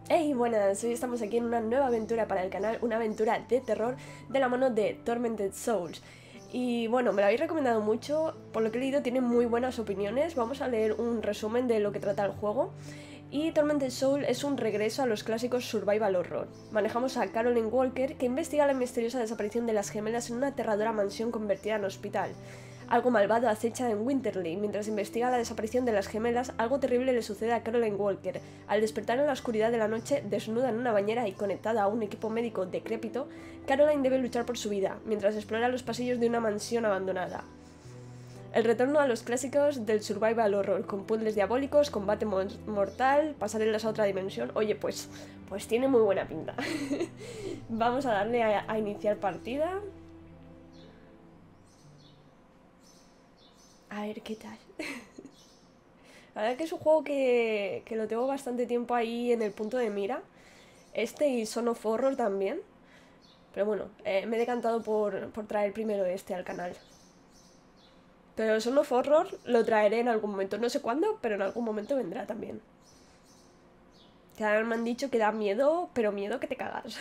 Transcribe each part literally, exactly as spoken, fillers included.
Hey, buenas, hoy estamos aquí en una nueva aventura para el canal, una aventura de terror de la mano de Tormented Souls. Y bueno, me la habéis recomendado mucho, por lo que he leído tiene muy buenas opiniones. Vamos a leer un resumen de lo que trata el juego. Y Tormented Soul es un regreso a los clásicos survival horror. Manejamos a Caroline Walker, que investiga la misteriosa desaparición de las gemelas en una aterradora mansión convertida en hospital. Algo malvado acecha en Winterly. Mientras investiga la desaparición de las gemelas, algo terrible le sucede a Caroline Walker. Al despertar en la oscuridad de la noche, desnuda en una bañera y conectada a un equipo médico decrépito, Caroline debe luchar por su vida, mientras explora los pasillos de una mansión abandonada. El retorno a los clásicos del survival horror, con puzzles diabólicos, combate mortal, pasarelas a otra dimensión. Oye, pues, pues tiene muy buena pinta. Vamos a darle a, a iniciar partida. A ver qué tal. La verdad que es un juego que, que lo tengo bastante tiempo ahí en el punto de mira. Este y Son of Horror también. Pero bueno, eh, me he decantado por, por traer primero este al canal. Pero Son of Horror lo traeré en algún momento. No sé cuándo, pero en algún momento vendrá también. Que ahora me han dicho que da miedo, pero miedo que te cagas.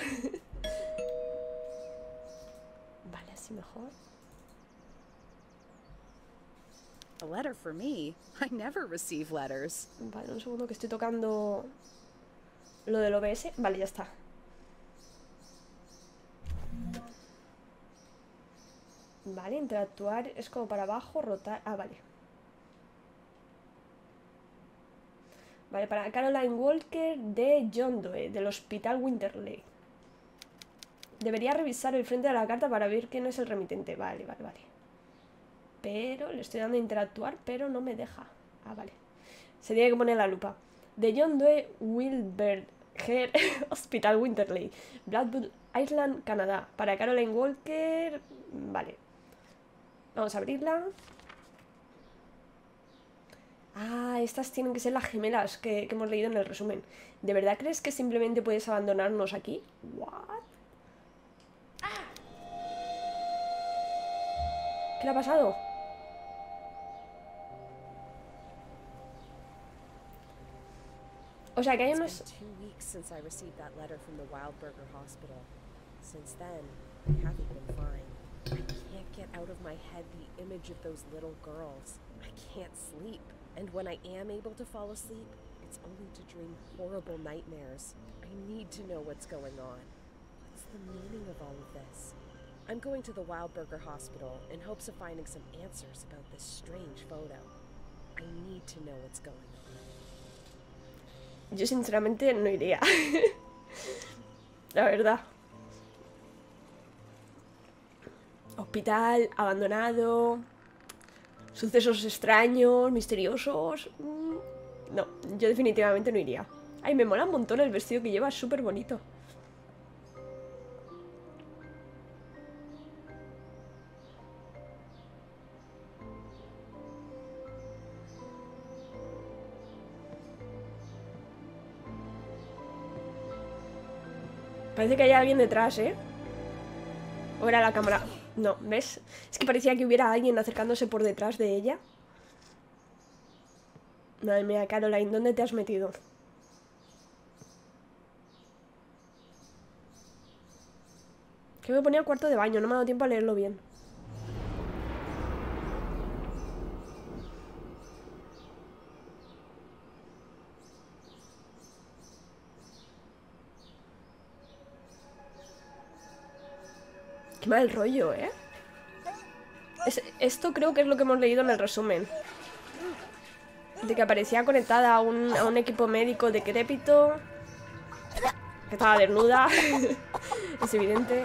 Vale, así mejor. A letter for me? I never receive letters. Vale, un segundo que estoy tocando lo del O B S. Vale, ya está. Vale, interactuar es como para abajo, rotar... Ah, vale. Vale, para Caroline Walker de John Doe, del Hospital Winterly. Debería revisar el frente de la carta para ver quién es el remitente. Vale, vale, vale. Pero le estoy dando a interactuar, pero no me deja. Ah, vale. Se tiene que poner la lupa. De John Doe Wilbert Her Hospital Winterly, Blackwood Island, Canadá. Para Caroline Walker... Vale. Vamos a abrirla. Ah, estas tienen que ser las gemelas que, que hemos leído en el resumen. ¿De verdad crees que simplemente puedes abandonarnos aquí? ¿What? ¿Qué le ha pasado? O sea, que hay unos... It's been two weeks since I received that letter from the Wildberger Hospital. Since then, I haven't been fine. I can't get out of my head the image of those little girls. I can't sleep. And when I am able to fall asleep, it's only to dream horrible nightmares. I need to know what's going on. What's the meaning of all of this? I'm going to the Wildberger Hospital in hopes of finding some answers about this strange photo. I need to know what's going on. Yo sinceramente no iría. La verdad. Hospital, abandonado. Sucesos extraños, misteriosos. No, yo definitivamente no iría. Ay, me mola un montón el vestido que lleva, es súper bonito. Parece que hay alguien detrás, ¿eh? ¿O era la cámara? No, ¿ves? Es que parecía que hubiera alguien acercándose por detrás de ella. Madre mía, Caroline, ¿dónde te has metido? Que me ponía el cuarto de baño, no me ha dado tiempo a leerlo bien. Qué mal rollo, ¿eh? Es, esto creo que es lo que hemos leído en el resumen. De que aparecía conectada a un, a un equipo médico decrépito. Que estaba desnuda. Es evidente.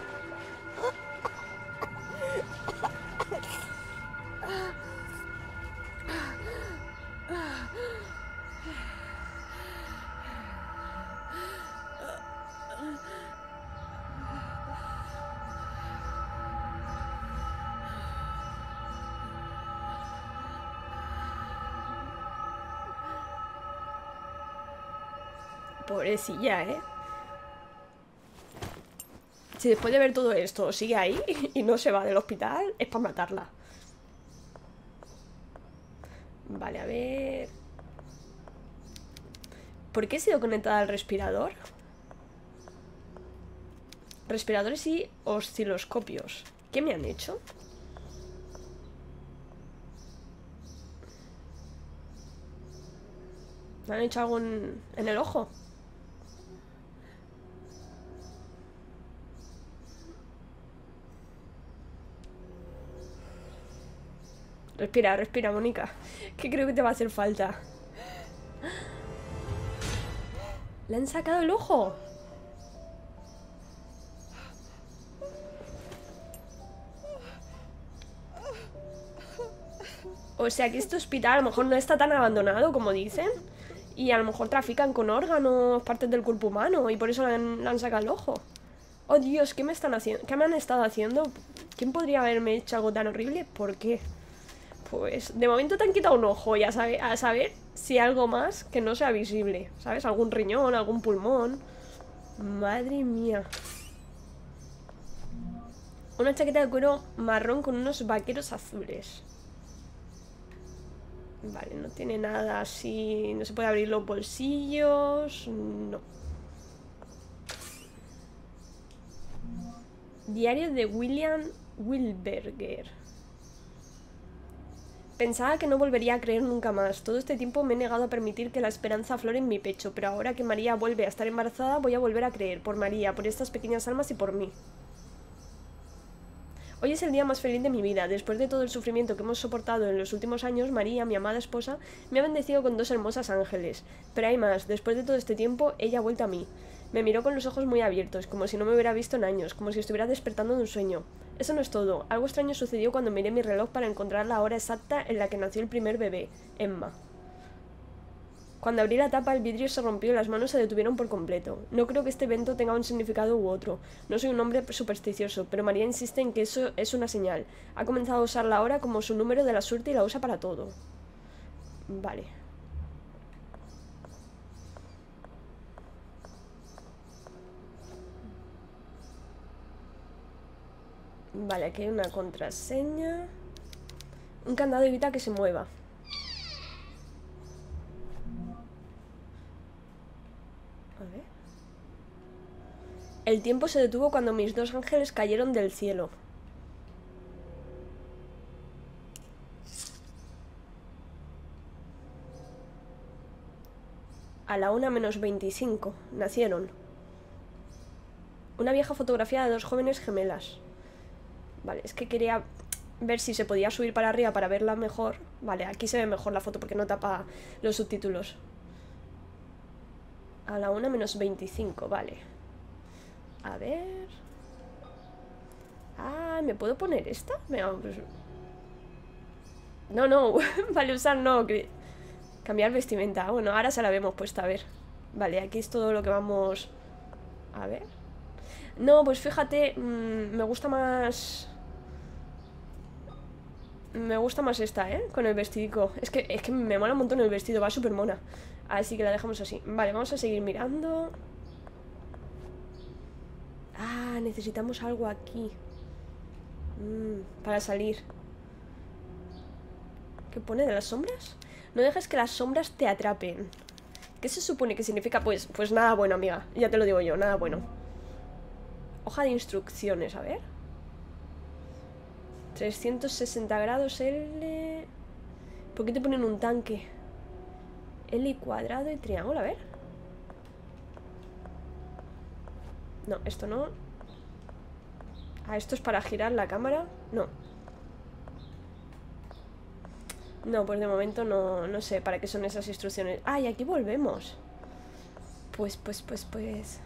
Pobrecilla, ¿eh? Si después de ver todo esto sigue ahí y no se va del hospital, es para matarla. Vale, a ver... ¿Por qué he sido conectada al respirador? Respiradores y osciloscopios. ¿Qué me han hecho? ¿Me han hecho algo en, en el ojo? Respira, respira, Mónica. Que creo que te va a hacer falta. ¿Le han sacado el ojo? O sea que este hospital a lo mejor no está tan abandonado como dicen. Y a lo mejor trafican con órganos, partes del cuerpo humano. Y por eso le han, le han sacado el ojo. Oh Dios, ¿qué me están haciendo? ¿Qué me han estado haciendo? ¿Quién podría haberme hecho algo tan horrible? ¿Por qué? Pues de momento te han quitado un ojo. Y a saber, a saber si algo más que no sea visible. ¿Sabes? Algún riñón, algún pulmón. Madre mía. Una chaqueta de cuero marrón con unos vaqueros azules. Vale, no tiene nada así. No se puede abrir los bolsillos. No. Diario de William Wilberger. Pensaba que no volvería a creer nunca más. Todo este tiempo me he negado a permitir que la esperanza aflore en mi pecho, pero ahora que María vuelve a estar embarazada, voy a volver a creer. Por María, por estas pequeñas almas y por mí. Hoy es el día más feliz de mi vida. Después de todo el sufrimiento que hemos soportado en los últimos años, María, mi amada esposa, me ha bendecido con dos hermosas ángeles. Pero hay más. Después de todo este tiempo, ella ha vuelto a mí. Me miró con los ojos muy abiertos, como si no me hubiera visto en años, como si estuviera despertando de un sueño. Eso no es todo. Algo extraño sucedió cuando miré mi reloj para encontrar la hora exacta en la que nació el primer bebé, Emma. Cuando abrí la tapa, el vidrio se rompió y las manos se detuvieron por completo. No creo que este evento tenga un significado u otro. No soy un hombre supersticioso, pero María insiste en que eso es una señal. Ha comenzado a usar la hora como su número de la suerte y la usa para todo. Vale. Vale, aquí hay una contraseña. Un candado evita que se mueva. A ver. El tiempo se detuvo cuando mis dos ángeles cayeron del cielo. A la una menos veinticinco nacieron. Una vieja fotografía de dos jóvenes gemelas. Vale, es que quería ver si se podía subir para arriba para verla mejor. Vale, aquí se ve mejor la foto porque no tapa los subtítulos. A la una menos veinticinco, vale. A ver... Ah, ¿me puedo poner esta? Venga, pues... No, no, vale, usar no. Cambiar vestimenta. Bueno, ahora se la vemos puesta, a ver. Vale, aquí es todo lo que vamos... A ver... No, pues fíjate, mmm, me gusta más... Me gusta más esta, ¿eh? Con el vestidico. Es que, es que me mola un montón el vestido, va súper mona. Así que la dejamos así. Vale, vamos a seguir mirando. Ah, necesitamos algo aquí. Mm, para salir. ¿Qué pone de las sombras? No dejes que las sombras te atrapen. ¿Qué se supone que significa? Pues, pues nada bueno, amiga. Ya te lo digo yo, nada bueno. Hoja de instrucciones, a ver. trescientos sesenta grados L. ¿Por qué te ponen un tanque? L cuadrado y triángulo, a ver. No, esto no. Ah, esto es para girar la cámara. No. No, pues de momento no, no sé para qué son esas instrucciones. Ah, y aquí volvemos. Pues, pues, pues, pues...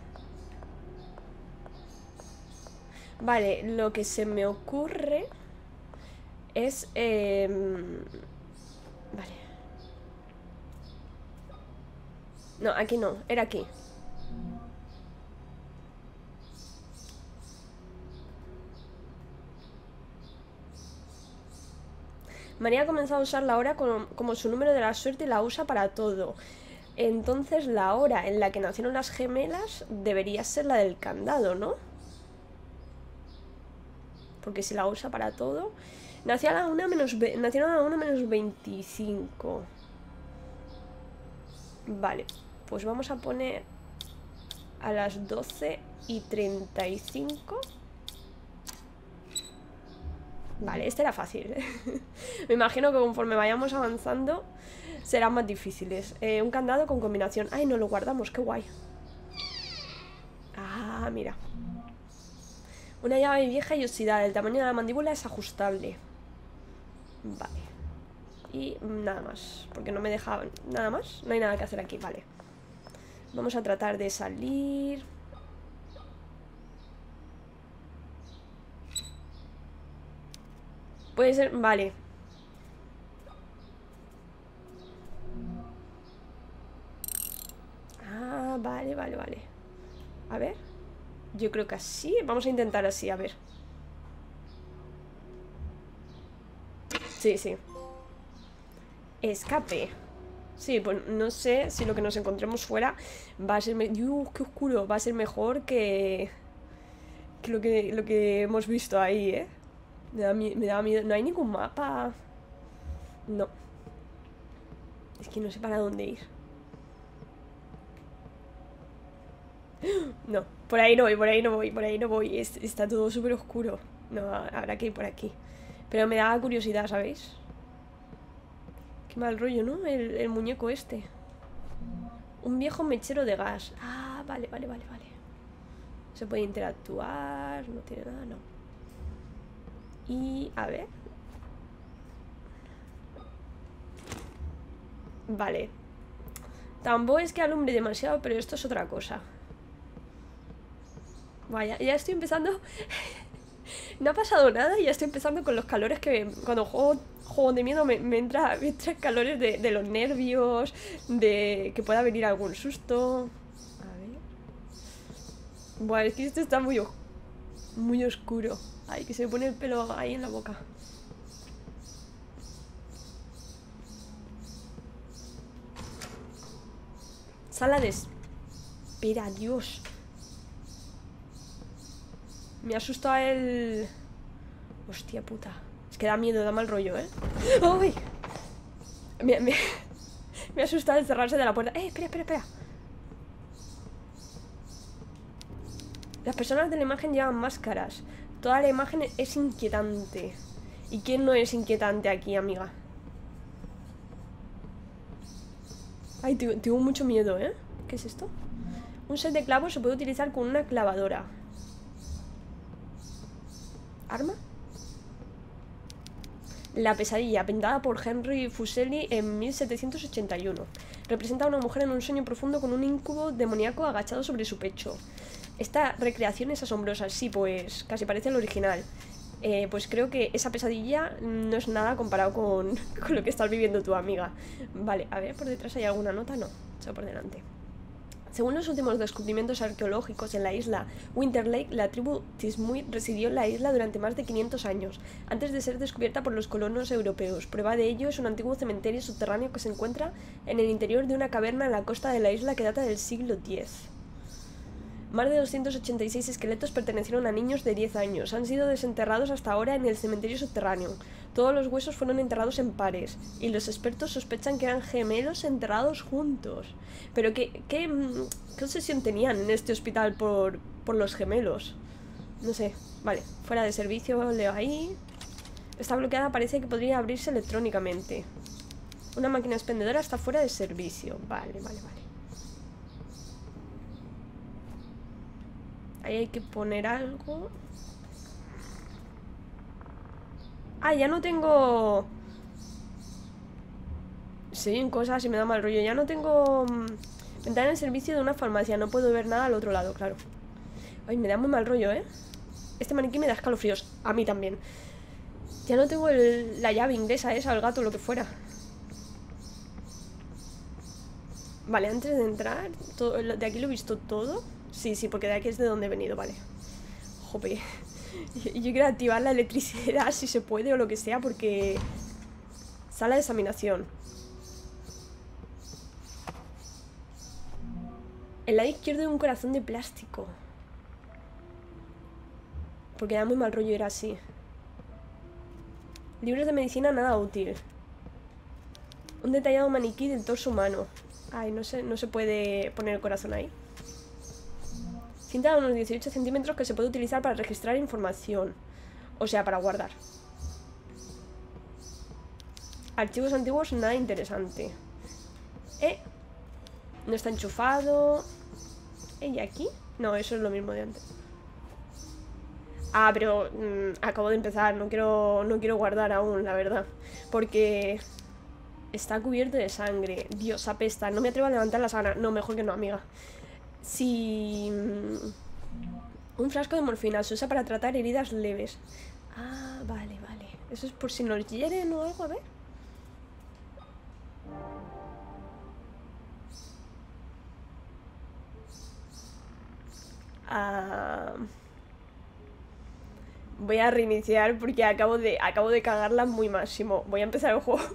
Vale, lo que se me ocurre es... Eh... Vale. No, aquí no, era aquí. María ha comenzado a usar la hora como, como su número de la suerte y la usa para todo. Entonces la hora en la que nacieron las gemelas debería ser la del candado, ¿no? Porque si la usa para todo... Nació a la una menos... Nacieron a la una menos veinticinco. Vale. Pues vamos a poner a las doce y treinta y cinco. Vale, este era fácil. Me imagino que conforme vayamos avanzando serán más difíciles. eh, Un candado con combinación. Ay, no lo guardamos, qué guay. Ah, mira. Una llave vieja y oxidada. El tamaño de la mandíbula es ajustable. Vale. Y nada más, porque no me deja nada más. No hay nada que hacer aquí, vale. Vamos a tratar de salir. Puede ser, vale. Ah, vale, vale, vale. A ver. Yo creo que así. Vamos a intentar así, a ver. Sí, sí. Escape. Sí, pues no sé si lo que nos encontremos fuera va a ser... ¡Uh, qué oscuro! Va a ser mejor que... Que lo que, lo que hemos visto ahí, ¿eh? Me da, me da miedo. No hay ningún mapa. No. Es que no sé para dónde ir. No, por ahí no voy, por ahí no voy, por ahí no voy. Es, está todo súper oscuro. No, habrá que ir por aquí. Pero me da curiosidad, ¿sabéis? Qué mal rollo, ¿no? El, el muñeco este. Un viejo mechero de gas. Ah, vale, vale, vale, vale. Se puede interactuar. No tiene nada, no. Y, a ver. Vale. Tampoco es que alumbre demasiado, pero esto es otra cosa. Vaya, ya estoy empezando. No ha pasado nada y ya estoy empezando con los calores que cuando juego, juego de miedo me, me entra, me entra calores de, de los nervios, de que pueda venir algún susto. A ver. Bueno, es que esto está muy, muy oscuro. Ay, que se me pone el pelo ahí en la boca. Sala de espera, Dios. Me asustado el... Hostia puta. Es que da miedo, da mal rollo, ¿eh? ¡Ay! Me, me, me asusta el cerrarse de la puerta. ¡Eh, espera, espera, espera! Las personas de la imagen llevan máscaras. Toda la imagen es inquietante. ¿Y quién no es inquietante aquí, amiga? Ay, tengo mucho miedo, ¿eh? ¿Qué es esto? Un set de clavos se puede utilizar con una clavadora. ¿Arma? La pesadilla, pintada por Henry Fuseli en mil setecientos ochenta y uno. Representa a una mujer en un sueño profundo con un incubo demoníaco agachado sobre su pecho. Esta recreación es asombrosa. Sí, pues casi parece el original. Eh, pues creo que esa pesadilla no es nada comparado con, con lo que estás viviendo tu amiga. Vale, a ver, ¿por detrás hay alguna nota? No, solo por delante. Según los últimos descubrimientos arqueológicos en la isla Winter Lake, la tribu Tismui residió en la isla durante más de quinientos años, antes de ser descubierta por los colonos europeos. Prueba de ello es un antiguo cementerio subterráneo que se encuentra en el interior de una caverna en la costa de la isla que data del siglo diez. Más de doscientos ochenta y seis esqueletos pertenecieron a niños de diez años. Han sido desenterrados hasta ahora en el cementerio subterráneo. Todos los huesos fueron enterrados en pares, y los expertos sospechan que eran gemelos enterrados juntos. Pero ¿qué, qué, qué obsesión tenían en este hospital por, por los gemelos? No sé. Vale, fuera de servicio, leo ahí. Está bloqueada, parece que podría abrirse electrónicamente. Una máquina expendedora está fuera de servicio. Vale, vale, vale. Ahí hay que poner algo. Ah, ya no tengo... Sí, en cosas y me da mal rollo. Ya no tengo... Ventana en servicio de una farmacia. No puedo ver nada al otro lado, claro. Ay, me da muy mal rollo, ¿eh? Este maniquí me da escalofríos. A mí también. Ya no tengo el... la llave inglesa esa, el gato, lo que fuera. Vale, antes de entrar... Todo... De aquí lo he visto todo. Sí, sí, porque de aquí es de donde he venido, vale. Jope. Yo, yo quiero activar la electricidad si se puede o lo que sea, porque... Sala de examinación. El lado izquierdo de un corazón de plástico. Porque da muy mal rollo ir así. Libros de medicina nada útil. Un detallado maniquí del torso humano. Ay, no se, no se puede poner el corazón ahí. Cinta de unos dieciocho centímetros que se puede utilizar para registrar información. O sea, para guardar. Archivos antiguos, nada interesante. Eh, no está enchufado. Eh, ¿y aquí? No, eso es lo mismo de antes. Ah, pero mmm, acabo de empezar. No quiero, no quiero guardar aún, la verdad. Porque está cubierto de sangre. Dios, apesta. No me atrevo a levantar la sábana. No, mejor que no, amiga. Si... Un frasco de morfina se usa para tratar heridas leves. Ah, vale, vale. Eso es por si nos hieren o algo, a ver. Ah... Voy a reiniciar porque acabo de, acabo de cagarla muy máximo. Voy a empezar el juego.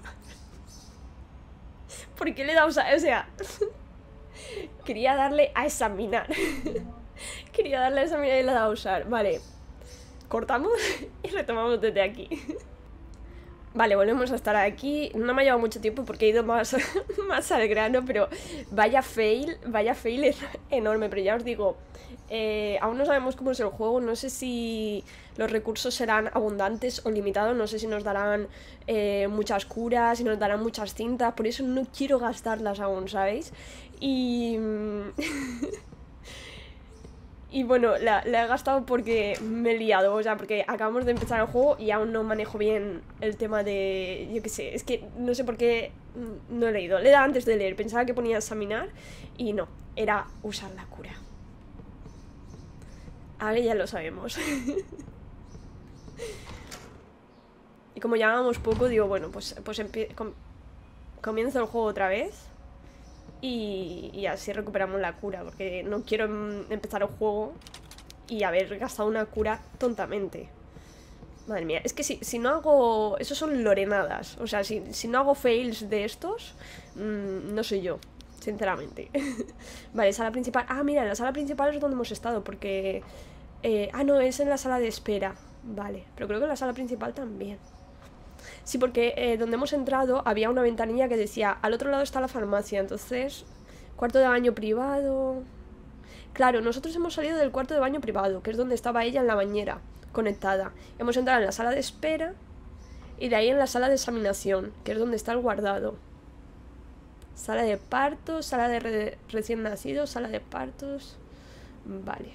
¿Por qué le he dado a...? O sea... Quería darle a examinar. Quería darle a examinar y le he dado a usar. Vale. Cortamos y retomamos desde aquí. Vale, volvemos a estar aquí. No me ha llevado mucho tiempo porque he ido más, más al grano, pero vaya fail, vaya fail es enorme. Pero ya os digo, eh, aún no sabemos cómo es el juego. No sé si los recursos serán abundantes o limitados. No sé si nos darán eh, muchas curas, si nos darán muchas cintas. Por eso no quiero gastarlas aún, ¿sabéis? Y... Y bueno, la, la he gastado porque me he liado, o sea, porque acabamos de empezar el juego y aún no manejo bien el tema de... Yo qué sé, es que no sé por qué no he leído. Le he dado antes de leer, pensaba que ponía examinar y no, era usar la cura. Ahora ya lo sabemos. Y como llevábamos poco, digo, bueno, pues, pues com comienzo el juego otra vez. Y, y así recuperamos la cura, porque no quiero empezar el juego y haber gastado una cura tontamente. Madre mía, es que si, si no hago... Esos son lorenadas. O sea, si, si no hago fails de estos, mmm, no soy yo, sinceramente. Vale, sala principal. Ah, mira, en la sala principal es donde hemos estado, porque... Eh, ah, no, es en la sala de espera. Vale, pero creo que en la sala principal también. Sí, porque eh, donde hemos entrado había una ventanilla que decía al otro lado está la farmacia, entonces cuarto de baño privado. Claro, nosotros hemos salido del cuarto de baño privado, que es donde estaba ella en la bañera, conectada. Hemos entrado en la sala de espera y de ahí en la sala de examinación, que es donde está el guardado. Sala de partos, sala de re recién nacidos, sala de partos... Vale.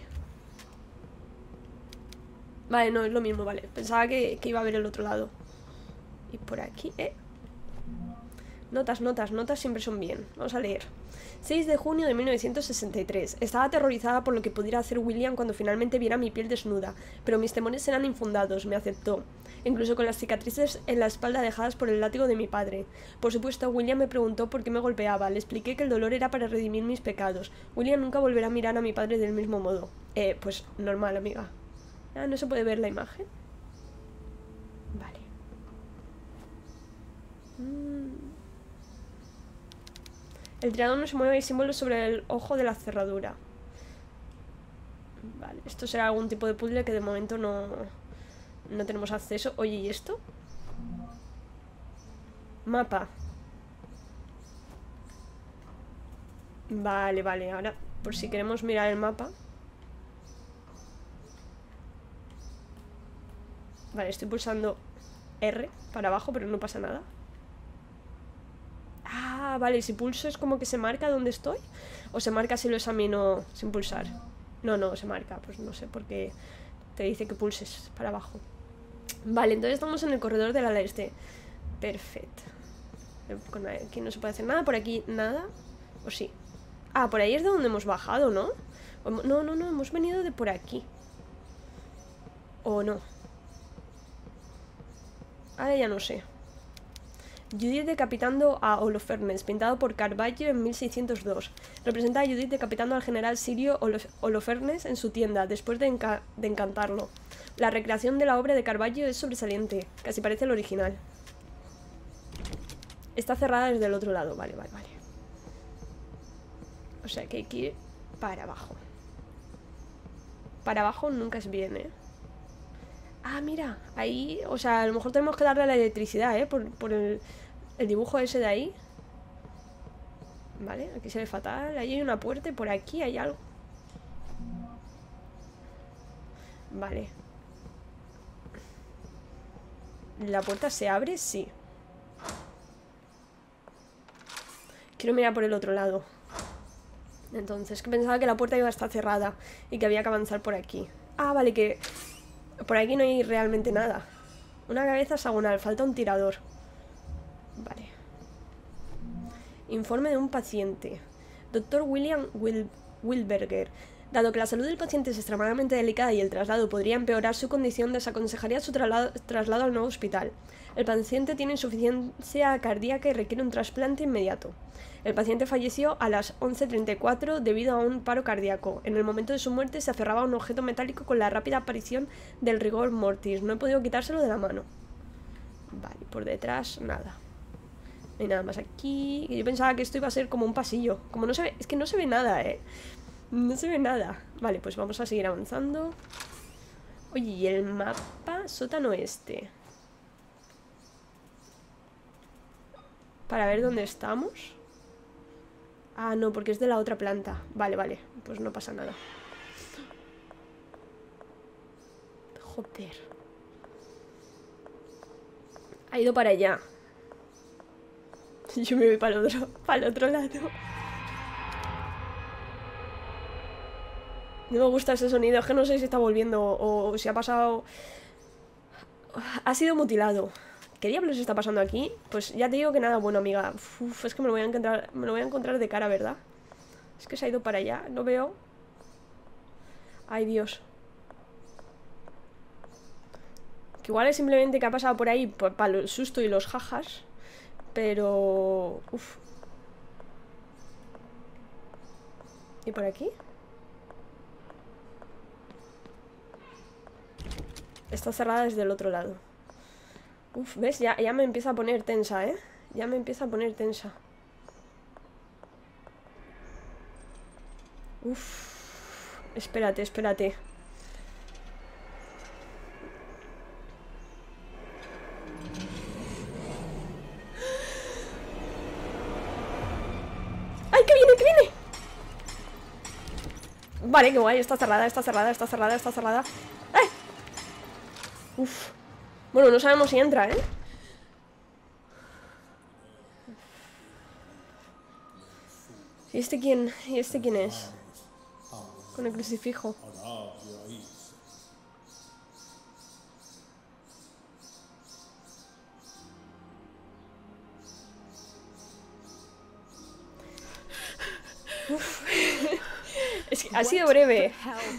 Vale, no, es lo mismo, vale. Pensaba que, que iba a ver el otro lado. Y por aquí, eh. Notas, notas, notas siempre son bien. Vamos a leer. seis de junio de mil novecientos sesenta y tres. Estaba aterrorizada por lo que pudiera hacer William cuando finalmente viera mi piel desnuda, pero mis temores eran infundados, me aceptó, incluso con las cicatrices en la espalda dejadas por el látigo de mi padre. Por supuesto, William me preguntó por qué me golpeaba, le expliqué que el dolor era para redimir mis pecados. William nunca volverá a mirar a mi padre del mismo modo. Eh, pues normal, amiga. Ah, ¿no se puede ver la imagen? Vale. El tirador no se mueve, hay símbolos sobre el ojo de la cerradura. Vale, esto será algún tipo de puzzle que de momento no, no tenemos acceso. Oye, ¿y esto? Mapa. Vale, vale, ahora por si queremos mirar el mapa. Vale, estoy pulsando R para abajo, pero no pasa nada. Ah, vale, si pulso es como que se marca dónde estoy. O se marca si lo examino sin pulsar. No, no, se marca, pues no sé, porque te dice que pulses para abajo. Vale, entonces estamos en el corredor del ala este. Perfecto. Aquí no se puede hacer nada, por aquí nada. ¿O sí? Ah, por ahí es de donde hemos bajado, ¿no? No, no, no, hemos venido de por aquí. ¿O no? Ahora ya no sé. Judith decapitando a Holofernes, pintado por Caravaggio en mil seiscientos dos. Representa a Judith decapitando al general sirio Holofernes en su tienda, después de, enca de encantarlo. La recreación de la obra de Caravaggio es sobresaliente, casi parece el original. Está cerrada desde el otro lado, vale, vale, vale. O sea que hay que ir para abajo. Para abajo nunca es bien, ¿eh? Ah, mira, ahí, o sea, a lo mejor tenemos que darle a la electricidad, ¿eh? Por, por el, el dibujo ese de ahí. Vale, aquí se ve fatal. Ahí hay una puerta y por aquí hay algo. Vale. ¿La puerta se abre? Sí. Quiero mirar por el otro lado. Entonces, que pensaba que la puerta iba a estar cerrada y que había que avanzar por aquí. Ah, vale, que por aquí no hay realmente nada. Una cabeza hexagonal, falta un tirador. Vale. Informe de un paciente. Doctor William Wil Wilberger. Dado que la salud del paciente es extremadamente delicada y el traslado podría empeorar su condición, desaconsejaría su traslado, traslado al nuevo hospital. El paciente tiene insuficiencia cardíaca y requiere un trasplante inmediato. El paciente falleció a las once treinta y cuatro debido a un paro cardíaco. En el momento de su muerte se aferraba a un objeto metálico con la rápida aparición del rigor mortis. No he podido quitárselo de la mano. Vale, por detrás nada. No hay nada más aquí. Yo pensaba que esto iba a ser como un pasillo. Como no se ve, es que no se ve nada, eh. No se ve nada. Vale, pues vamos a seguir avanzando. Oye, ¿y el mapa? Sótano este. Para ver dónde estamos. Ah, no, porque es de la otra planta. Vale, vale, pues no pasa nada. Joder. Ha ido para allá. Yo me voy para el otro, para el otro lado. No me gusta ese sonido, es que no sé si está volviendo o, o si ha pasado... Ha sido mutilado. ¿Qué diablos está pasando aquí? Pues ya te digo que nada bueno, amiga. Uf, es que me lo voy a encontrar, me lo voy a encontrar de cara, ¿verdad? Es que se ha ido para allá, no veo. Ay, Dios. Que igual es simplemente que ha pasado por ahí para el susto y los jajas. Pero... Uf. ¿Y por aquí? Está cerrada desde el otro lado. Uf, ¿ves? Ya, ya me empieza a poner tensa, ¿eh? Ya me empieza a poner tensa. Uf. Espérate, espérate. ¡Ay, que viene, que viene! Vale, qué guay, está cerrada, está cerrada, está cerrada, está cerrada. ¡Ay! Uf. Bueno, no sabemos si entra, ¿eh? ¿Y este quién? ¿Y este quién es? Con el crucifijo. Uf. Es que ha sido breve.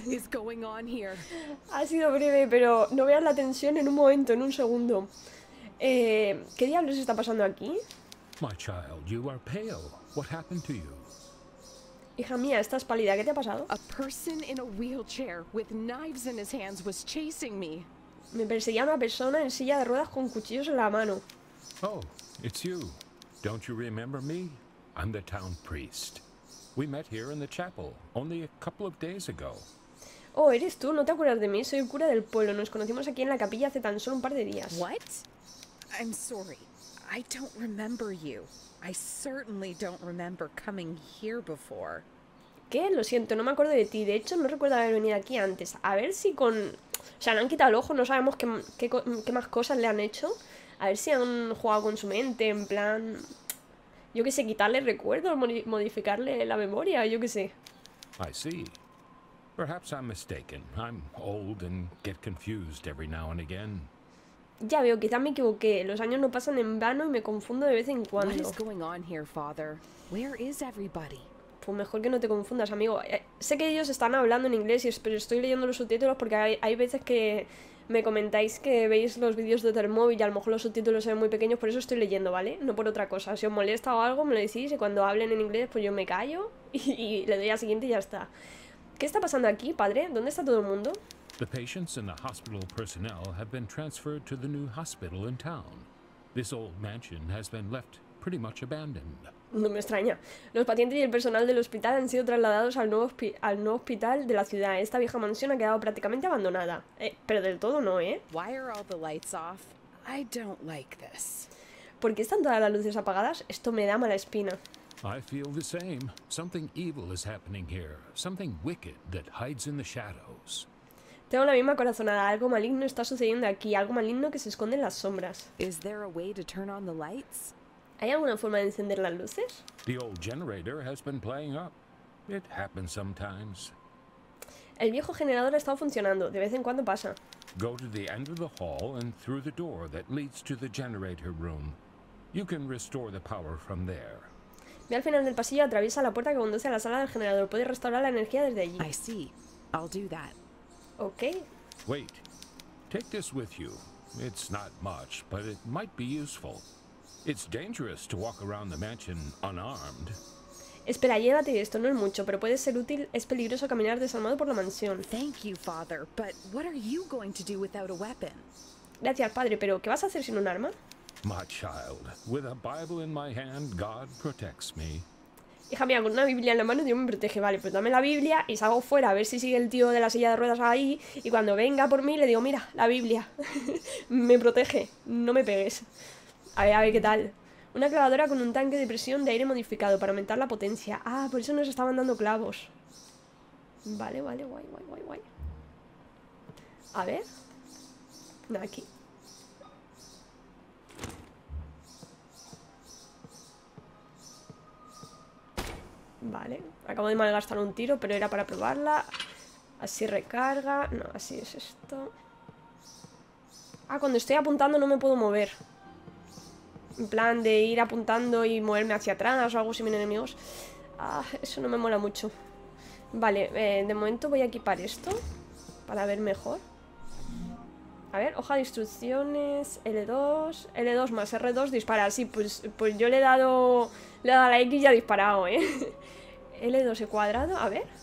Ha sido breve, pero no veas la tensión en un momento, en un segundo. Eh, ¿Qué diablos está pasando aquí? My child, you are pale. What happened to you? Hija mía, estás pálida. ¿Qué te ha pasado? A person in a wheelchair with knives in his hands was chasing me. Me perseguía una persona en silla de ruedas con cuchillos en la mano. Oh, it's you. Don't you remember me? I'm the town priest. We met here in the chapel only a couple of days ago. Oh, eres tú, no te acuerdas de mí. Soy el cura del pueblo. Nos conocimos aquí en la capilla hace tan solo un par de días. What? I'm sorry. I don't remember you. I certainly don't remember coming here before. ¿Qué? Lo siento, no me acuerdo de ti. De hecho, no recuerdo haber venido aquí antes. A ver si con... O sea, le han quitado el ojo, no sabemos qué, qué, qué más cosas le han hecho. A ver si han jugado con su mente, en plan... Yo qué sé, quitarle recuerdos, modificarle la memoria, yo qué sé. I see. Perhaps I'm mistaken. I'm old and get confused every now and again. Ya veo, quizás me equivoqué. Los años no pasan en vano y me confundo de vez en What cuando. is going on here, Father? Where is everybody? Pues mejor que no te confundas, amigo. Eh, sé que ellos están hablando en inglés, y- pero estoy leyendo los subtítulos porque hay, hay veces que me comentáis que veis los vídeos de Telmóvil y a lo mejor los subtítulos se ven muy pequeños, por eso estoy leyendo, ¿vale? No por otra cosa. Si os molesta o algo, me lo decís y cuando hablen en inglés, pues yo me callo y, y le doy al siguiente y ya está. ¿Qué está pasando aquí, padre? ¿Dónde está todo el mundo? The patients and the hospital personnel have been transferred to the new hospital in town. This old mansion has been left pretty much abandoned. No me extraña. Los pacientes y el personal del hospital han sido trasladados al nuevo, hospi- al nuevo hospital de la ciudad. Esta vieja mansión ha quedado prácticamente abandonada. Eh, pero del todo no, ¿eh? Why are all the lights off? I don't like this. ¿Por qué están todas las luces apagadas? Esto me da mala espina. I feel the same. Something evil is happening here. Something wicked that hides in the shadows. Tengo la misma corazonada. Algo maligno está sucediendo aquí. Algo maligno que se esconde en las sombras. Is there a way to turn on the lights? ¿Hay alguna forma de encender las luces? The old generator has been playing up. It happens sometimes. El viejo generador ha estado funcionando. De vez en cuando pasa. Go to the end of the hall and through the door that leads to the generator room. You can restore the power from there. Ve al final del pasillo, atraviesa la puerta que conduce a la sala del generador. Puedes restaurar la energía desde allí. I see. I'll do that. Ok. Wait. Take this with you. It's not much, but it might be useful. It's dangerous to walk around the mansion unarmed. Espera, llévate esto. No es mucho, pero puede ser útil. Es peligroso caminar desarmado por la mansión. Thank you, Father, but what are you going to do without a weapon? Gracias, padre, pero ¿qué vas a hacer sin un arma? My child, with a Bible in my hand, God protects me. Hija mía, con una Biblia en la mano Dios me protege. Vale, pues dame la Biblia y salgo fuera a ver si sigue el tío de la silla de ruedas ahí. Y cuando venga por mí le digo, mira, la Biblia. Me protege, no me pegues. A ver, a ver qué tal. Una clavadora con un tanque de presión de aire modificado para aumentar la potencia. Ah, por eso nos estaban dando clavos. Vale, vale, guay, guay, guay, guay. A ver. No, aquí. Vale, acabo de malgastar un tiro, pero era para probarla. Así recarga. No, así es esto. Ah, cuando estoy apuntando no me puedo mover. En plan de ir apuntando y moverme hacia atrás o algo si vienen enemigos. Ah, eso no me mola mucho. Vale, eh, de momento voy a equipar esto para ver mejor. A ver, hoja de instrucciones, L dos, L dos más R dos, dispara. Sí, pues, pues yo le he dado le he dado a la X y ha disparado, ¿eh? L dos y cuadrado, a ver.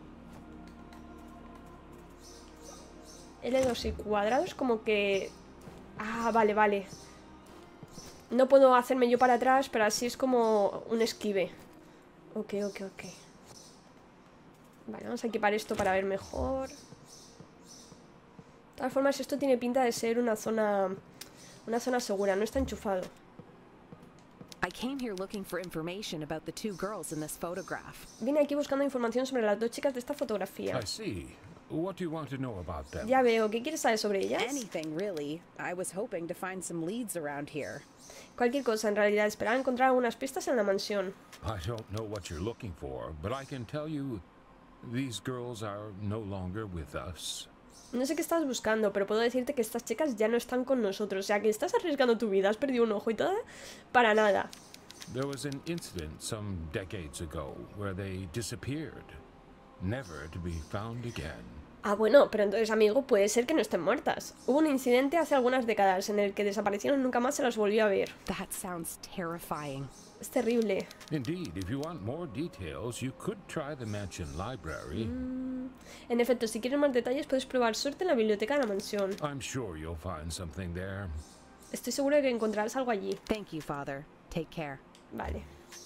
L dos y cuadrado es como que... Ah, vale, vale. No puedo hacerme yo para atrás, pero así es como un esquive. Ok, ok, ok. Vale, vamos a equipar esto para ver mejor. De todas formas, esto tiene pinta de ser una zona una zona segura, no está enchufado. I came here looking for information about the two girls in this photograph. Vine aquí buscando información sobre las dos chicas de esta fotografía. I see. What do you want to know about them? Ya veo, ¿qué quieres saber sobre ellas? Anything, really. I was hoping to find some leads around here. Cualquier cosa, en realidad. Esperaba encontrar algunas pistas en la mansión. I don't know what you're looking for, but I can tell you these girls are no longer with us. No sé qué estás buscando, pero puedo decirte que estas chicas ya no están con nosotros. O sea, que estás arriesgando tu vida, has perdido un ojo y todo para nada. There was an incident some decades ago where they disappeared, never to be found again. Ah, bueno, pero entonces, amigo, puede ser que no estén muertas. Hubo un incidente hace algunas décadas en el que desaparecieron y nunca más se las volvió a ver. That sounds terrifying. Es terrible. Indeed, if you want more details, you could try the mansion library. Mm, en efecto, si quieres más detalles, puedes probar suerte en la biblioteca de la mansión. I'm sure you'll find something there. Estoy seguro de que encontrarás algo allí. Thank you, Father. Take care. Vale.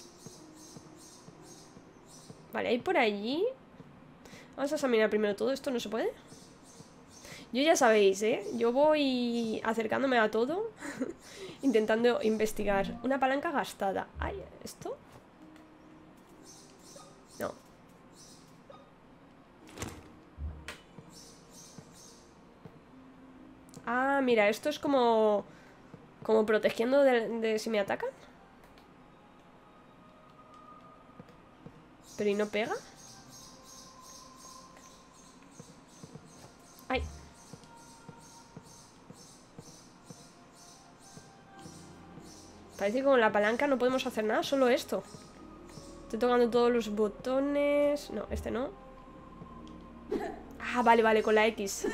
Vale, hay por allí. Vamos a examinar primero todo esto, ¿no se puede? Yo ya sabéis, ¿eh? Yo voy acercándome a todo, intentando investigar. Una palanca gastada. Ay, ¿esto? No. Ah, mira, esto es como... Como protegiendo de, de si me atacan. ¿Pero y no pega? ¡Ay! Parece que con la palanca no podemos hacer nada, solo esto. Estoy tocando todos los botones... No, este no. Ah, vale, vale, con la X.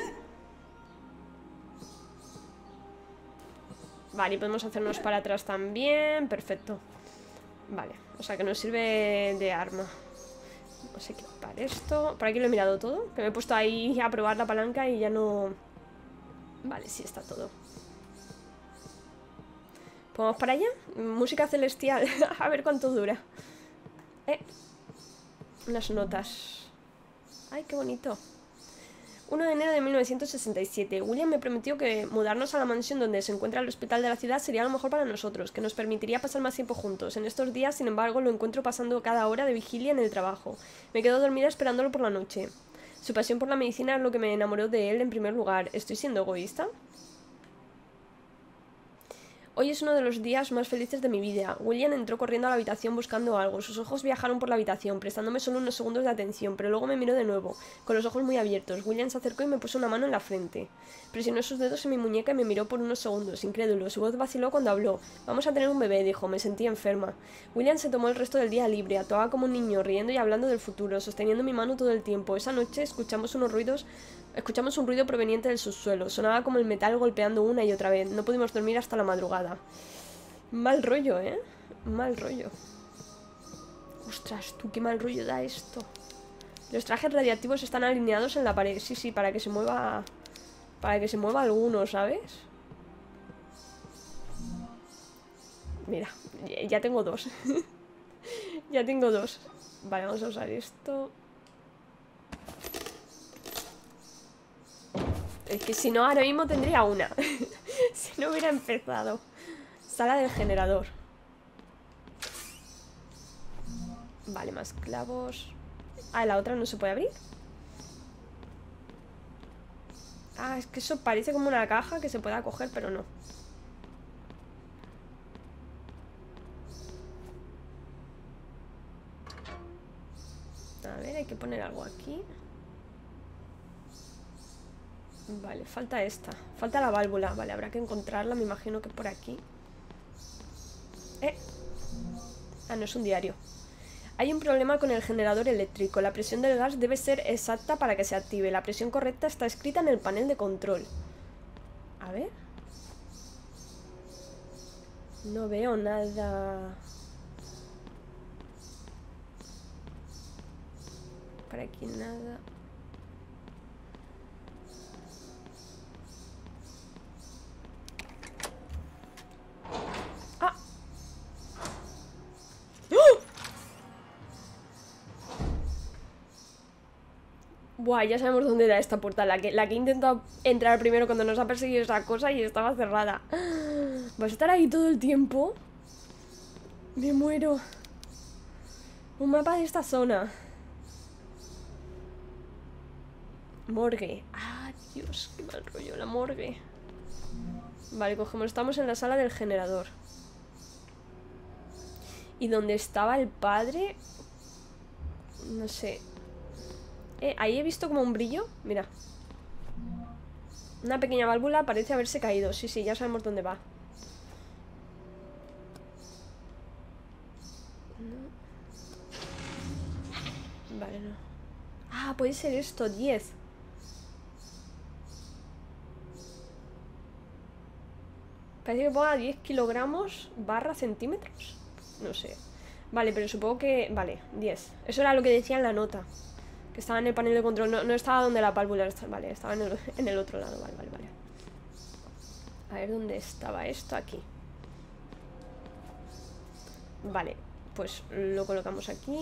Vale, y podemos hacernos para atrás también. Perfecto. Vale, o sea que nos sirve de arma. Vamos a equipar esto. Por aquí lo he mirado todo, que me he puesto ahí a probar la palanca y ya no... Vale, sí, está todo. ¿Vamos para allá? Música celestial. A ver cuánto dura. Eh. Unas notas. Ay, qué bonito. uno de enero de mil novecientos sesenta y siete. William me prometió que mudarnos a la mansión donde se encuentra el hospital de la ciudad sería lo mejor para nosotros, que nos permitiría pasar más tiempo juntos. En estos días, sin embargo, lo encuentro pasando cada hora de vigilia en el trabajo. Me quedo dormida esperándolo por la noche. Su pasión por la medicina es lo que me enamoró de él en primer lugar. ¿Estoy siendo egoísta? Hoy es uno de los días más felices de mi vida. William entró corriendo a la habitación buscando algo. Sus ojos viajaron por la habitación, prestándome solo unos segundos de atención, pero luego me miró de nuevo, con los ojos muy abiertos. William se acercó y me puso una mano en la frente. Presionó sus dedos en mi muñeca y me miró por unos segundos, incrédulo. Su voz vaciló cuando habló. Vamos a tener un bebé, dijo. Me sentí enferma. William se tomó el resto del día libre, actuaba como un niño, riendo y hablando del futuro, sosteniendo mi mano todo el tiempo. Esa noche escuchamos unos ruidos... Escuchamos un ruido proveniente del subsuelo. Sonaba como el metal golpeando una y otra vez. No pudimos dormir hasta la madrugada. Mal rollo, ¿eh? Mal rollo. Ostras, tú, qué mal rollo da esto. Los trajes radiactivos están alineados en la pared. Sí, sí, para que se mueva... Para que se mueva alguno, ¿sabes? Mira, ya tengo dos. Ya tengo dos. Vale, vamos a usar esto. Es que si no, ahora mismo tendría una. Si no hubiera empezado. Sala del generador. Vale, más clavos. Ah, la otra no se puede abrir. Ah, es que eso parece como una caja que se pueda coger, pero no. A ver, hay que poner algo aquí. Vale, falta esta. Falta la válvula. Vale, habrá que encontrarla. Me imagino que por aquí. Eh. Ah, no es un diario. Hay un problema con el generador eléctrico. La presión del gas debe ser exacta para que se active. La presión correcta está escrita en el panel de control. A ver. No veo nada. Para aquí nada. ¡Ah! ¡Oh! Buah, ya sabemos dónde da esta puerta. La que, la que he intentado entrar primero cuando nos ha perseguido esa cosa y estaba cerrada. ¿Vas a estar ahí todo el tiempo? Me muero. Un mapa de esta zona. Morgue. Ah, Dios, qué mal rollo, la morgue. Vale, cogemos, estamos en la sala del generador. Y donde estaba el padre... No sé. Eh, ahí he visto como un brillo. Mira. Una pequeña válvula parece haberse caído. Sí, sí, ya sabemos dónde va. No. Vale, no. Ah, puede ser esto, diez. Parece que ponga diez kilogramos barra centímetros. No sé. Vale, pero supongo que... Vale, diez. Eso era lo que decía en la nota. Que estaba en el panel de control. No, no estaba donde la válvula está. Vale, estaba en el, en el otro lado. Vale, vale, vale. A ver dónde estaba esto. Aquí. Vale, pues lo colocamos aquí.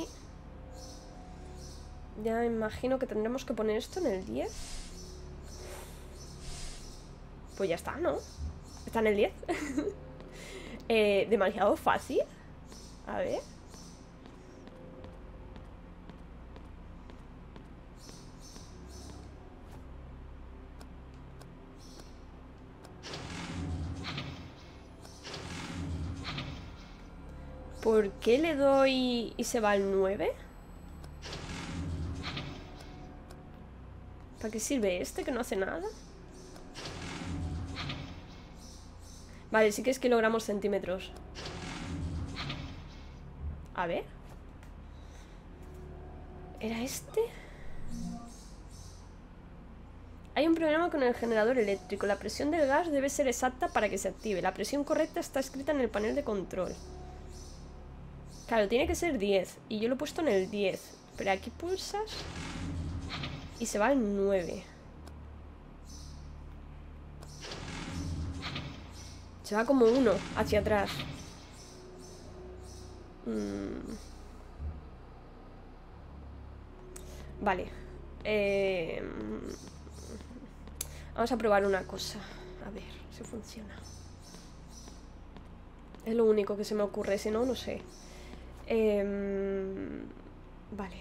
Ya imagino que tendremos que poner esto en el diez. Pues ya está, ¿no? Está en el diez. eh, demasiado fácil. A ver. ¿Por qué le doy y se va al nueve? ¿Para qué sirve este que no hace nada? Vale, sí que es kilogramos centímetros. A ver. ¿Era este? Hay un problema con el generador eléctrico. La presión del gas debe ser exacta para que se active. La presión correcta está escrita en el panel de control. Claro, tiene que ser diez. Y yo lo he puesto en el diez. Pero aquí pulsas y se va al nueve. Se va como uno hacia atrás. Mm. Vale. Eh... Vamos a probar una cosa. A ver si funciona. Es lo único que se me ocurre, si no, no sé. Eh, vale.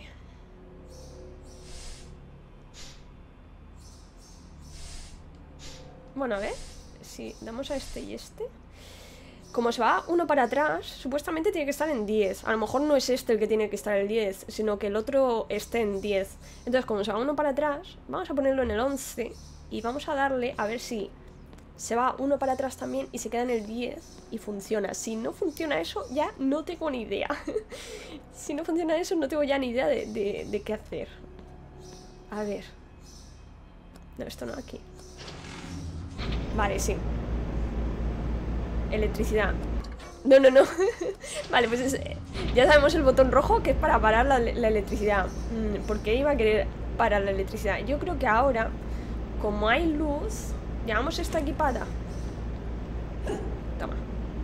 Bueno, a ver. Si damos a este y este. Como se va uno para atrás, supuestamente tiene que estar en diez. A lo mejor no es este el que tiene que estar en diez, sino que el otro esté en diez. Entonces, como se va uno para atrás, vamos a ponerlo en el once. Y vamos a darle a ver si se va uno para atrás también y se queda en el diez y funciona. Si no funciona eso, ya no tengo ni idea. Si no funciona eso, no tengo ya ni idea de, de, de qué hacer. A ver. No, esto no, aquí. Vale, sí. Electricidad. No, no, no. Vale, pues es, ya sabemos el botón rojo que es para parar la, la electricidad. ¿Por qué iba a querer parar la electricidad? Yo creo que ahora, como hay luz, llevamos esta equipada. Toma.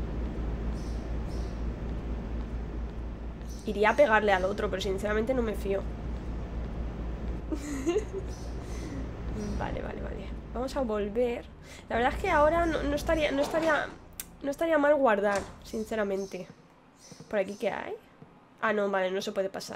Iría a pegarle al otro, pero sinceramente no me fío. Vale, vale, vale. Vamos a volver. La verdad es que ahora no, no estaría... No estaría... No estaría mal guardar, sinceramente. ¿Por aquí qué hay? Ah, no, vale, no se puede pasar.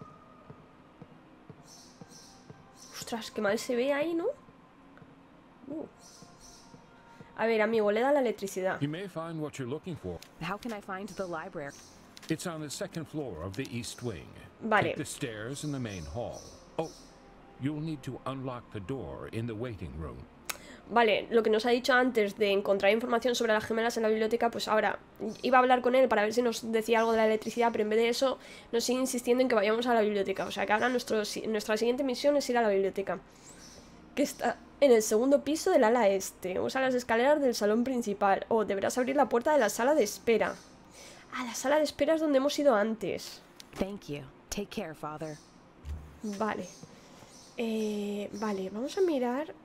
Ostras, qué mal se ve ahí, ¿no? Uh. A ver, amigo, le da la electricidad. You may find what you're looking for. How can I find the library? It's on the second floor of the east wing. Vale. Take the stairs in the main hall. Oh, you'll need to unlock the door in the waiting room. Vale, lo que nos ha dicho antes de encontrar información sobre las gemelas en la biblioteca, pues ahora iba a hablar con él para ver si nos decía algo de la electricidad, pero en vez de eso nos sigue insistiendo en que vayamos a la biblioteca. O sea que ahora nuestro, nuestra siguiente misión es ir a la biblioteca, que está en el segundo piso del ala este. Usa las escaleras del salón principal. O deberás abrir la puerta de la sala de espera. Ah, la sala de espera es donde hemos ido antes. Thank you. Take care, Father. Vale. Eh, vale, vamos a mirar.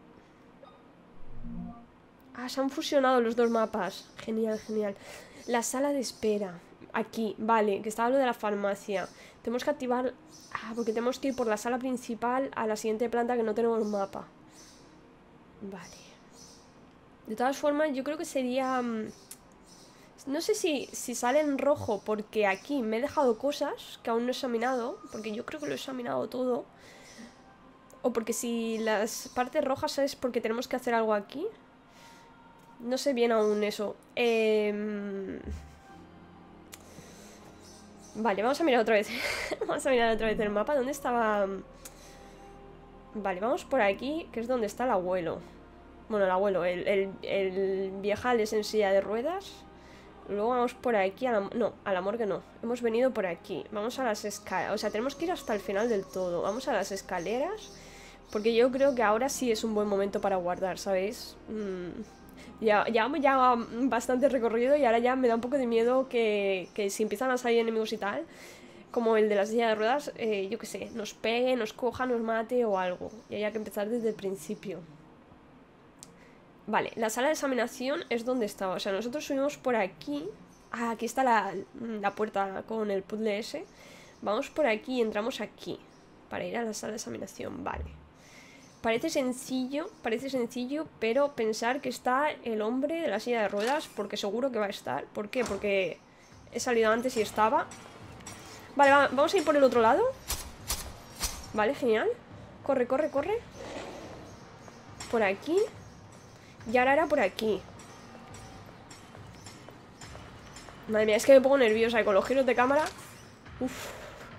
Ah, se han fusionado los dos mapas. Genial, genial. La sala de espera. Aquí, vale, que estaba lo de la farmacia. Tenemos que activar... Ah, porque tenemos que ir por la sala principal a la siguiente planta que no tenemos mapa. Vale. De todas formas, yo creo que sería... No sé si, si sale en rojo porque aquí me he dejado cosas que aún no he examinado. Porque yo creo que lo he examinado todo. O porque si las partes rojas es porque tenemos que hacer algo aquí. No sé bien aún eso. Eh... Vale, vamos a mirar otra vez. Vamos a mirar otra vez el mapa. ¿Dónde estaba? Vale, vamos por aquí, que es donde está el abuelo. Bueno, el abuelo, el, el, el viejales en silla de ruedas. Luego vamos por aquí a la... No, a la morgue no. Hemos venido por aquí. Vamos a las escaleras. O sea, tenemos que ir hasta el final del todo. Vamos a las escaleras. Porque yo creo que ahora sí es un buen momento para guardar, ¿sabéis? Mm. Ya, ya, ya bastante recorrido y ahora ya me da un poco de miedo que, que si empiezan a salir enemigos y tal, como el de la silla de ruedas, eh, yo qué sé, nos pegue, nos coja, nos mate o algo. Y haya que empezar desde el principio. Vale, la sala de examinación es donde estaba. O sea, nosotros subimos por aquí. Ah, aquí está la, la puerta con el puzzle ese. Vamos por aquí y entramos aquí para ir a la sala de examinación. Vale. Parece sencillo, parece sencillo, pero pensar que está el hombre de la silla de ruedas, porque seguro que va a estar. ¿Por qué? Porque he salido antes y estaba. Vale, va, vamos a ir por el otro lado. Vale, genial. Corre, corre, corre. Por aquí. Y ahora era por aquí. Madre mía, es que me pongo nerviosa con los giros de cámara. Uf.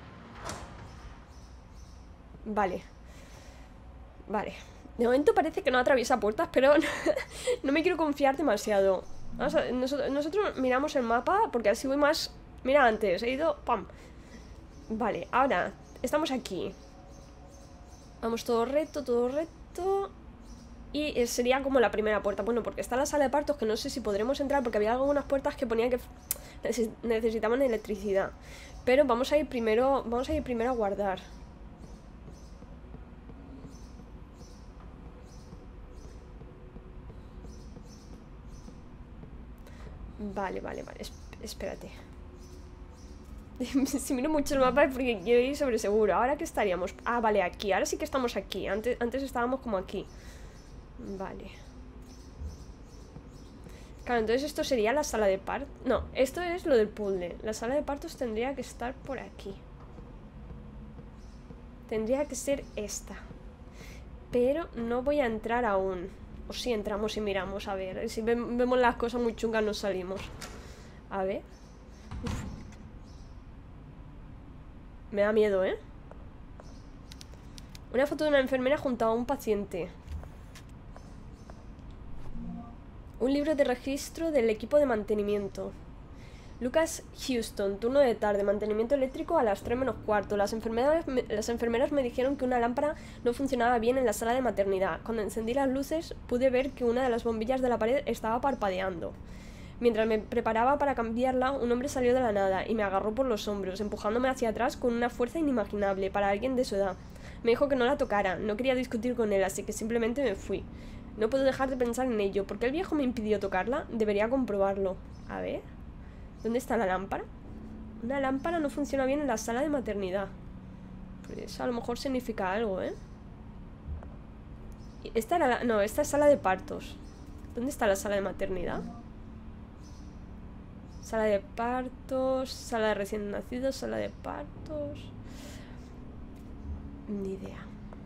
Vale. Vale, de momento parece que no atraviesa puertas, pero no me quiero confiar demasiado. Vamos a, nosotros, nosotros miramos el mapa porque así voy más... Mira, antes he ido... ¡Pam! Vale, ahora estamos aquí. Vamos todo recto, todo recto. Y sería como la primera puerta. Bueno, porque está la sala de partos que no sé si podremos entrar porque había algunas puertas que ponían que necesitaban electricidad. Pero vamos a ir primero, vamos a ir primero a guardar. Vale, vale, vale, es espérate. Si miro mucho el mapa es porque quiero ir sobre seguro. Ahora que estaríamos... Ah, vale, aquí, ahora sí que estamos aquí. Antes, antes estábamos como aquí. Vale. Claro, entonces esto sería la sala de partos. No, esto es lo del puzzle. La sala de partos tendría que estar por aquí. Tendría que ser esta. Pero no voy a entrar aún. O si entramos y miramos, a ver. Si ve vemos las cosas muy chungas nos salimos. A ver. Uf. Me da miedo, ¿eh? Una foto de una enfermera junto a un paciente. Un libro de registro del equipo de mantenimiento. Lucas Houston, turno de tarde, mantenimiento eléctrico a las tres menos cuarto. Las enfermeras, me, las enfermeras me dijeron que una lámpara no funcionaba bien en la sala de maternidad. Cuando encendí las luces pude ver que una de las bombillas de la pared estaba parpadeando. Mientras me preparaba para cambiarla, un hombre salió de la nada y me agarró por los hombros, empujándome hacia atrás con una fuerza inimaginable para alguien de su edad. Me dijo que no la tocara, no quería discutir con él, así que simplemente me fui. No puedo dejar de pensar en ello. ¿Por qué el viejo me impidió tocarla? Debería comprobarlo. A ver... ¿Dónde está la lámpara? Una lámpara no funciona bien en la sala de maternidad. Pues a lo mejor significa algo, ¿eh? Esta era la... No, esta es sala de partos. ¿Dónde está la sala de maternidad? Sala de partos... Sala de recién nacidos... Sala de partos... Ni idea.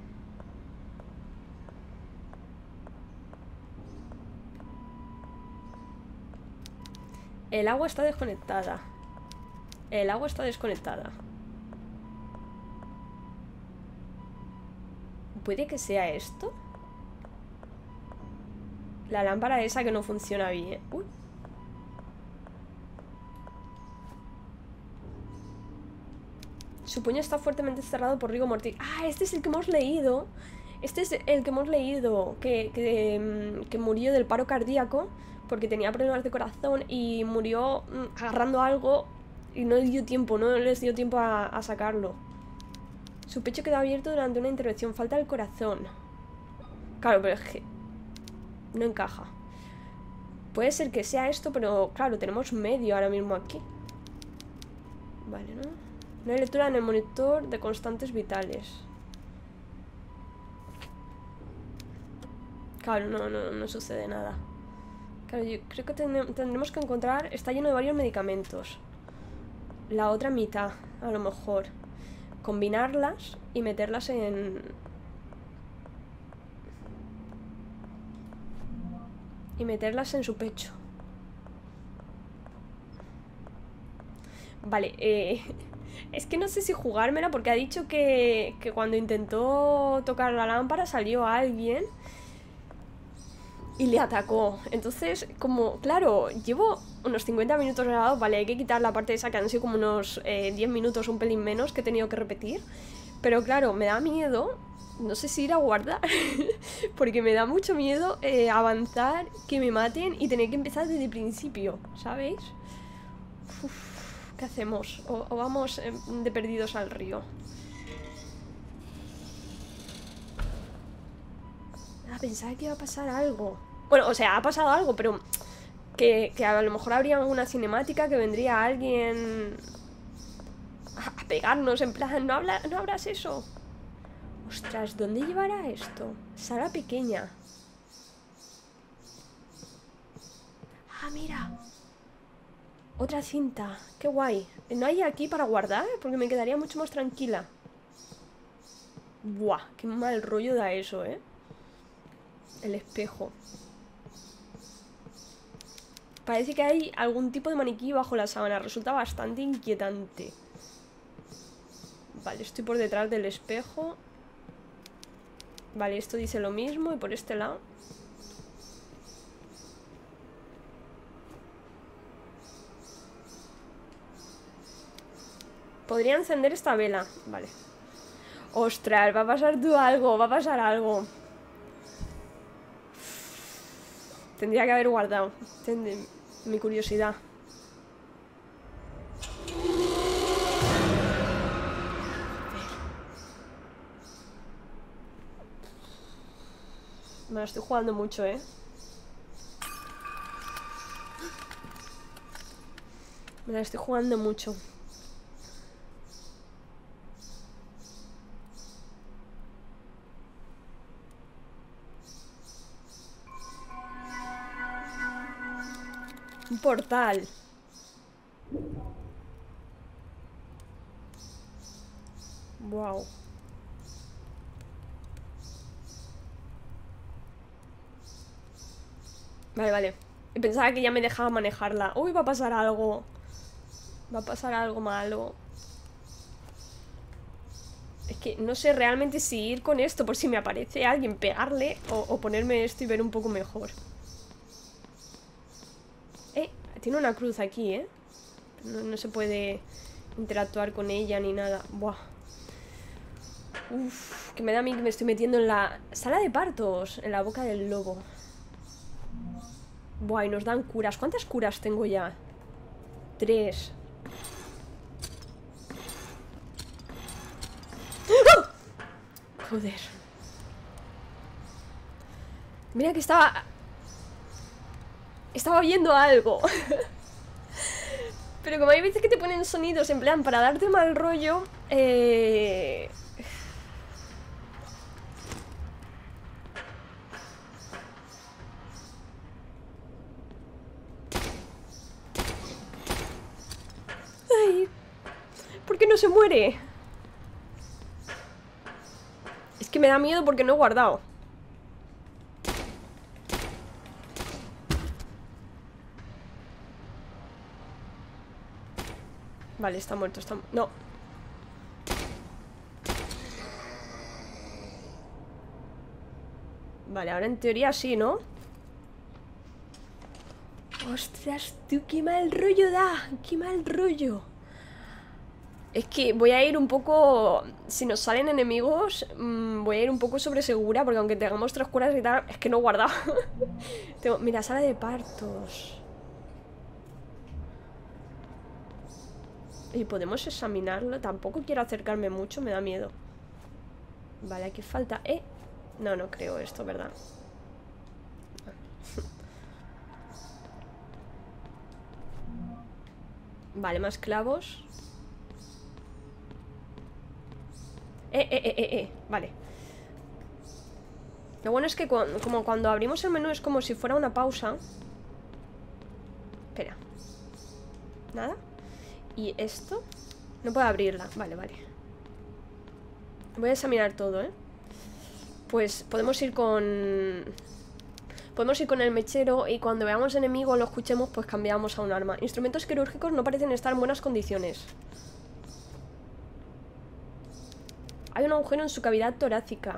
El agua está desconectada. El agua está desconectada. ¿Puede que sea esto? La lámpara esa que no funciona bien. Uy. Su puño está fuertemente cerrado por rigor mortis. Ah, este es el que hemos leído. Este es el que hemos leído. Que, que, que murió del paro cardíaco porque tenía problemas de corazón y murió agarrando algo y no le dio tiempo, no les dio tiempo a, a sacarlo. Su pecho quedó abierto durante una intervención. Falta el corazón. Claro, pero es que no encaja. Puede ser que sea esto, pero claro, tenemos medio ahora mismo aquí. Vale, ¿no? No hay lectura en el monitor de constantes vitales. Claro, no, no, no sucede nada. Claro, yo creo que ten tendremos que encontrar... Está lleno de varios medicamentos. La otra mitad, a lo mejor. Combinarlas y meterlas en... Y meterlas en su pecho. Vale, eh... es que no sé si jugármela porque ha dicho que, que cuando intentó tocar la lámpara salió alguien y le atacó. Entonces, como, claro, llevo unos cincuenta minutos grabados. Vale, hay que quitar la parte esa que han sido como unos eh, diez minutos, un pelín menos, que he tenido que repetir. Pero claro, me da miedo. No sé si ir a guardar porque me da mucho miedo eh, avanzar, que me maten y tener que empezar desde el principio, ¿sabéis? Uf, ¿qué hacemos? O, o vamos eh, de perdidos al río. Ah, pensaba que iba a pasar algo. Bueno, o sea, ha pasado algo, pero que, que a lo mejor habría alguna cinemática que vendría alguien a, a pegarnos, en plan, no, habla, no abras eso. Ostras, ¿dónde llevará esto? Sala pequeña. Ah, mira. Otra cinta. Qué guay. ¿No hay aquí para guardar? Porque me quedaría mucho más tranquila. Buah, qué mal rollo da eso, ¿eh? El espejo. Parece que hay algún tipo de maniquí bajo la sábana. Resulta bastante inquietante. Vale, estoy por detrás del espejo. Vale, esto dice lo mismo. Y por este lado. Podría encender esta vela. Vale. Ostras, va a pasar tú algo. Va a pasar algo. Tendría que haber guardado. Tendría... mi curiosidad. Me la estoy jugando mucho, ¿eh? Me la estoy jugando mucho. Un portal. Wow. Vale, vale. Pensaba que ya me dejaba manejarla. Uy, va a pasar algo. Va a pasar algo malo. Es que no sé realmente si ir con esto por si me aparece alguien, pegarle o, o ponerme esto y ver un poco mejor. Eh, tiene una cruz aquí, ¿eh? No, no se puede interactuar con ella ni nada. Buah. Uf, que me da a mí que me estoy metiendo en la sala de partos, en la boca del lobo. Buah, y nos dan curas. ¿Cuántas curas tengo ya? Tres. ¡Oh! Joder. Mira que estaba... Estaba oyendo algo. Pero como hay veces que te ponen sonidos en plan para darte mal rollo, eh... Ay, ¿por qué no se muere? Es que me da miedo porque no he guardado. Vale, está muerto, está... No. Vale, ahora en teoría sí, ¿no? Ostras, tú, qué mal rollo da. Qué mal rollo. Es que voy a ir un poco... Si nos salen enemigos, mmm, voy a ir un poco sobre segura, porque aunque tengamos tres curas y tal, es que no he guardado. Tengo... Mira, sala de partos. Y podemos examinarlo. Tampoco quiero acercarme mucho, me da miedo. Vale, aquí falta... Eh, no, no creo esto, ¿verdad? Vale, más clavos. Eh, eh, eh, eh, eh, vale. Lo bueno es que cu como cuando abrimos el menú es como si fuera una pausa. Espera. ¿Nada? ¿Y esto? No puedo abrirla. Vale, vale. Voy a examinar todo, ¿eh? Pues podemos ir con... Podemos ir con el mechero y cuando veamos enemigo lo escuchemos, pues cambiamos a un arma. Instrumentos quirúrgicos no parecen estar en buenas condiciones. Hay un agujero en su cavidad torácica.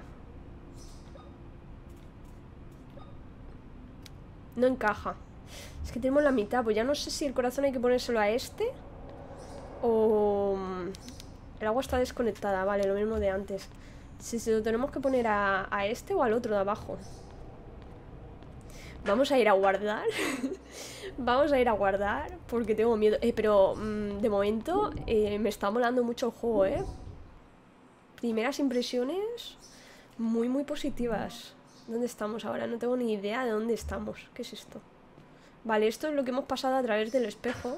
No encaja. Es que tenemos la mitad. Pues ya no sé si el corazón hay que ponérselo a este o... El agua está desconectada. Vale, lo mismo de antes. Si se lo tenemos que poner a, a este o al otro de abajo. Vamos a ir a guardar. Vamos a ir a guardar porque tengo miedo. Eh, pero mmm, de momento eh, me está molando mucho el juego, ¿eh? Primeras impresiones muy, muy positivas. ¿Dónde estamos ahora? No tengo ni idea de dónde estamos. ¿Qué es esto? Vale, esto es lo que hemos pasado a través del espejo.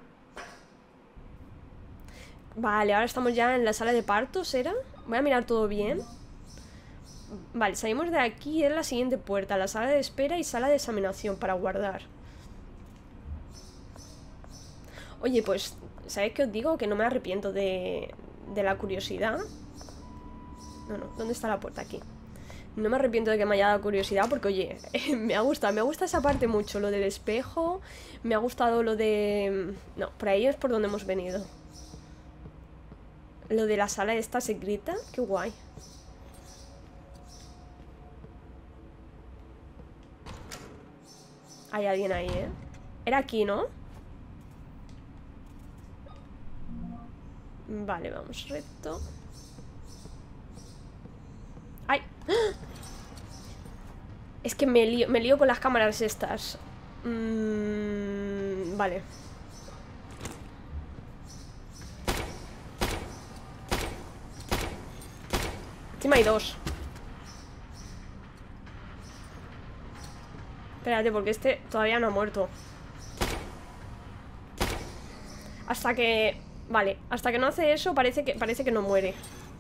Vale, ahora estamos ya en la sala de partos, ¿era? Voy a mirar todo bien. Vale, salimos de aquí en la siguiente puerta. La sala de espera y sala de examinación para guardar. Oye, pues, ¿sabéis qué os digo? Que no me arrepiento de, de la curiosidad. No, no, ¿dónde está la puerta? Aquí. No me arrepiento de que me haya dado curiosidad porque, oye, me ha gustado, me gusta esa parte mucho. Lo del espejo, me ha gustado lo de... No, por ahí es por donde hemos venido. Lo de la sala esta secreta, qué guay. Hay alguien ahí, ¿eh? Era aquí, ¿no? Vale, vamos recto. ¡Ay! Es que me lío, me lío con las cámaras estas. Mm, vale. Encima hay dos. Espérate, porque este todavía no ha muerto. Hasta que... Vale, hasta que no hace eso parece que, parece que no muere.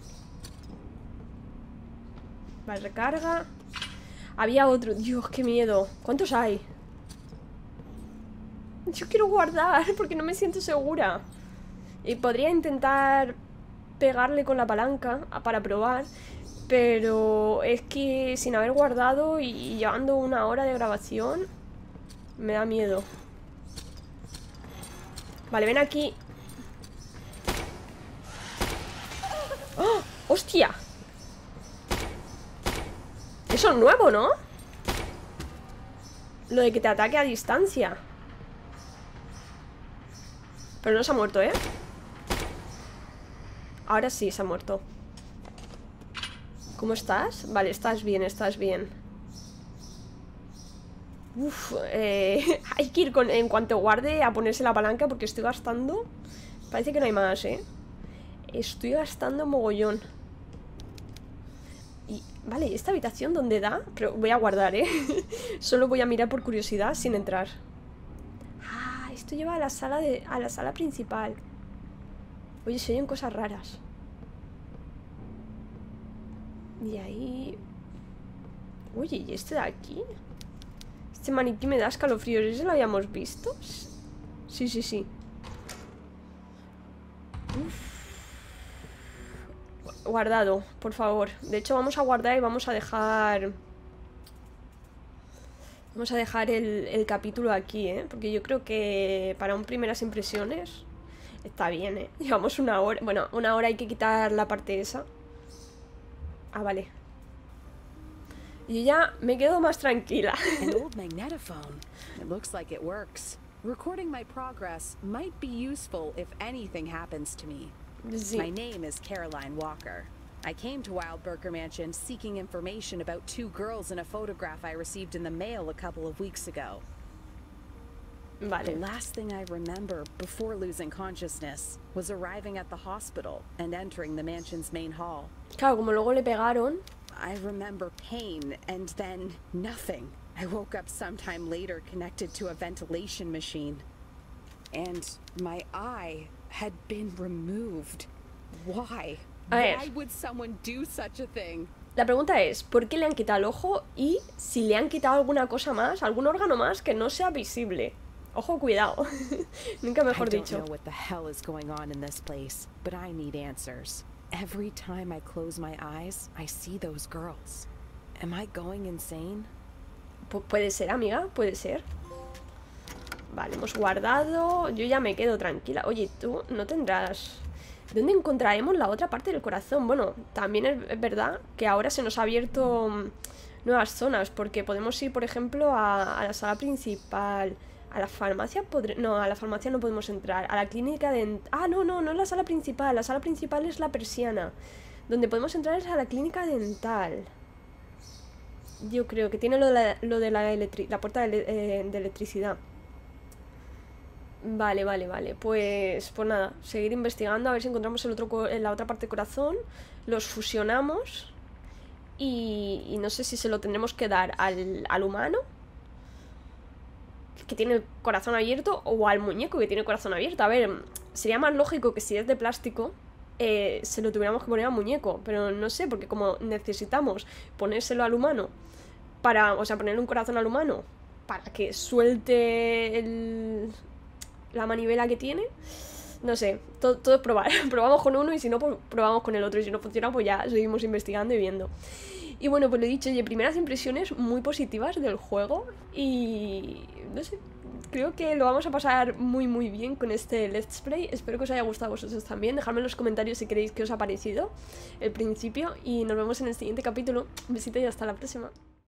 Vale, recarga. Había otro. Dios, qué miedo. ¿Cuántos hay? Yo quiero guardar porque no me siento segura. Y podría intentar pegarle con la palanca para probar, pero es que sin haber guardado y llevando una hora de grabación me da miedo. Vale, ven aquí. ¡Oh! ¡Hostia! Eso es nuevo, ¿no? Lo de que te ataque a distancia. Pero no se ha muerto, ¿eh? Ahora sí se ha muerto. ¿Cómo estás? Vale, estás bien, estás bien. Uf, eh, hay que ir con, en cuanto guarde a ponerse la palanca porque estoy gastando. Parece que no hay más, ¿eh? Estoy gastando mogollón. Y, vale, ¿esta habitación dónde da? Pero voy a guardar, ¿eh? Solo voy a mirar por curiosidad sin entrar. Ah, esto lleva a la sala de, a la sala principal. Oye, se oyen cosas raras. Y ahí... Oye, ¿y este de aquí? Este maniquí me da escalofríos. ¿Ese lo habíamos visto? Sí, sí, sí. Uf. Guardado, por favor. De hecho, vamos a guardar y vamos a dejar... Vamos a dejar el, el capítulo aquí, ¿eh? Porque yo creo que para un primeras impresiones está bien, ¿eh? Llevamos una hora... Bueno, una hora hay que quitar la parte esa. Ah, vale. Yo ya me quedo más tranquila. An old magnetophone. It looks like it works. Recording my progress might be useful if anything happens to me. Sí. My name is Caroline Walker. I came to Wildberger Mansion seeking information about two girls in a photograph I received in the mail a couple of weeks ago. Vale. The last thing I remember before losing consciousness was arriving at the hospital and entering the mansion's main hall. Claro, como luego le pegaron. I remember pain and then nothing. I woke up sometime later connected to a ventilation machine. And my eye had been removed. Why? A ver. Why would someone do such a thing? La pregunta es, ¿por qué le han quitado el ojo? Y si le han quitado alguna cosa más, algún órgano más que no sea visible. Ojo, cuidado. Nunca mejor I don't dicho. know what the hell is going on in this place, but I need answers. Every time I close my eyes, I see those girls. Am I going insane? Pu- puede ser, amiga, puede ser. Vale, hemos guardado. Yo ya me quedo tranquila. Oye, tú no tendrás... ¿Dónde encontraremos la otra parte del corazón? Bueno, también es, es verdad que ahora se nos ha abierto mm, nuevas zonas, porque podemos ir, por ejemplo, a, a la sala principal. A la farmacia podré... No, a la farmacia no podemos entrar. A la clínica de... Ah, no, no, no es la sala principal. La sala principal es la persiana. Donde podemos entrar es a la clínica dental. Yo creo que tiene lo de la, lo de la, electri... la puerta de, eh, de electricidad. Vale, vale, vale. Pues, pues nada, seguir investigando a ver si encontramos el otro, en la otra parte del corazón. Los fusionamos. Y, y no sé si se lo tendremos que dar al, al humano, que tiene el corazón abierto, o al muñeco que tiene el corazón abierto. A ver, sería más lógico que si es de plástico eh, se lo tuviéramos que poner al muñeco, pero no sé, porque como necesitamos ponérselo al humano para, o sea, ponerle un corazón al humano para que suelte el, la manivela que tiene, no sé, todo, todo es probar. Probamos con uno y si no, pues probamos con el otro, y si no funciona, pues ya seguimos investigando y viendo. Y bueno, pues lo he dicho, oye, primeras impresiones muy positivas del juego y no sé, creo que lo vamos a pasar muy muy bien con este Let's Play. Espero que os haya gustado a vosotros también. Dejadme en los comentarios si queréis que os ha parecido el principio y nos vemos en el siguiente capítulo. Un besito y hasta la próxima.